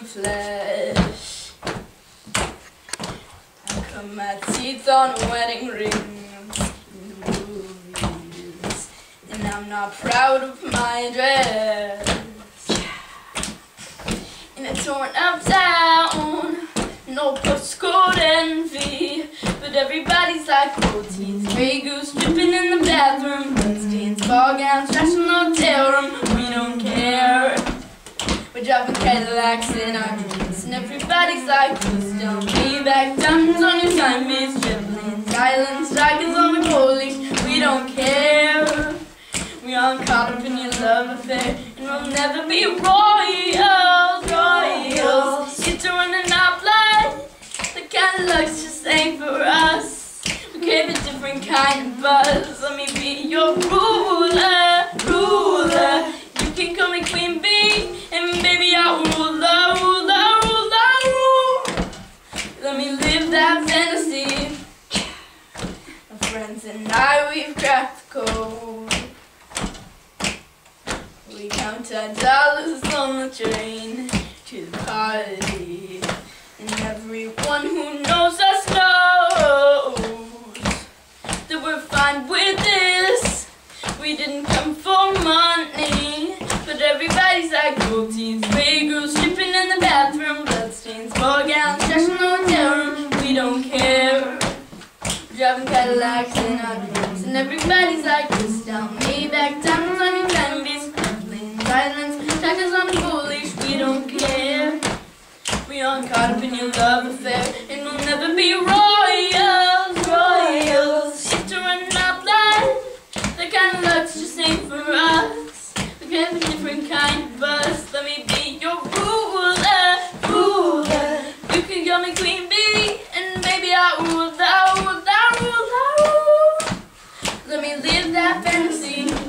flesh. I cut my teeth on a wedding ring in the movies, and I'm not proud of my dress. In a torn up town, no postcode envy, but everybody's like gold teeth, grey goose dripping in the bathroom, bloodstains, ball gowns, trash in the hotel room. We don't care. We're driving Cadillacs in our dreams, and everybody's like, please don't be back. Diamonds on your timepiece, dribbling silence, dragons on the police. We don't care. We aren't caught up in your love affair, and we'll never be royals, royals. It's running our blood. The kind of luck's just ain't for us. We crave a different kind of buzz. Let me be your ruler, ruler. You can call me Queen Bee, and baby I'll rule, rule, rule, rule. Let me live that fantasy. My friends and I, we've cracked the code. We count our dollars on the train to the party, and everyone who knows us knows that we're fine with this. We didn't come for money, but everybody's like gold teeth, grey goose dripping in the bathroom, bloodstains, ball gowns, trash in the hotel room. We don't care. We're driving Cadillacs in our dreams, and everybody's like, this down, me back, diamonds on your timepiece, silence, trackers on the foolish. We don't care. We aren't caught up in your love affair, and we'll never be royals, royals. It's to run our blood. The kind of luck's just ain't for us. We have a different kind of buzz. Let me be your ruler, ruler. You can call me Queen Bee, and maybe I'll rule, rule, rule, rule. Let me live that fantasy.